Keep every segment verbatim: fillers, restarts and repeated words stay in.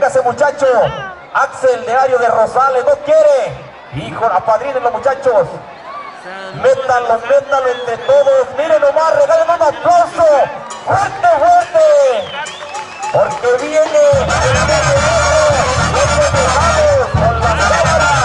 Véngase, muchacho. Axel de Ario de Rosales, no quiere. Hijo, apadrinen los muchachos. Métanlo, métanlo entre todos. Miren nomás, regalen un aplauso. Fuerte, fuerte. Porque viene el con las cámaras.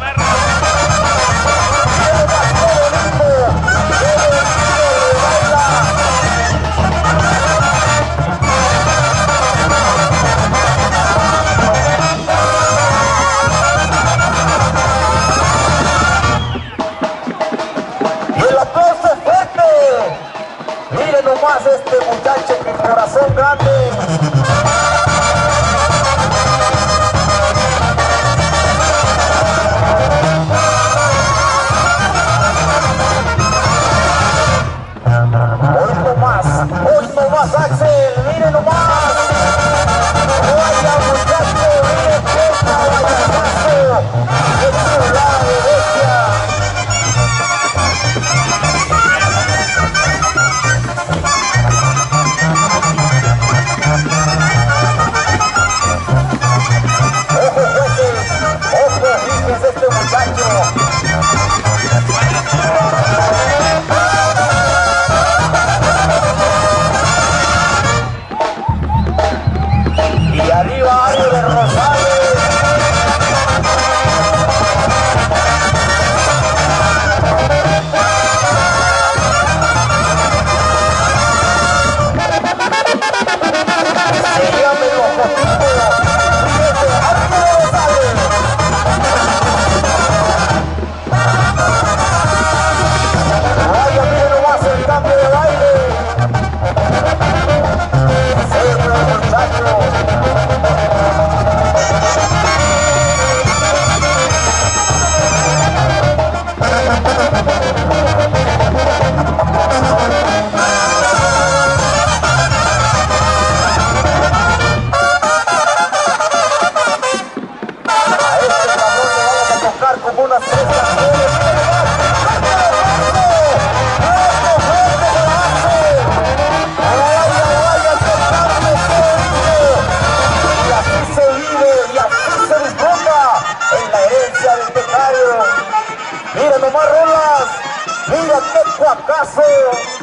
Nomás este muchacho con corazón grande. Hoy nomás, hoy nomás Axel, miren nomás. Vaya muchacho, miren qué caballazo. Qué chulada de bestia. Y arriba Ario de Rosales. Se llame los motivos. Fíjate, Ario de Rosales. Vaya, miren nomás el cambio de baile. Serio, muchachos. Como unas tres canciones. Y así se vive y así se disfruta en la herencia del Tecario. Mira nomás, rolas, mira qué cuacazo.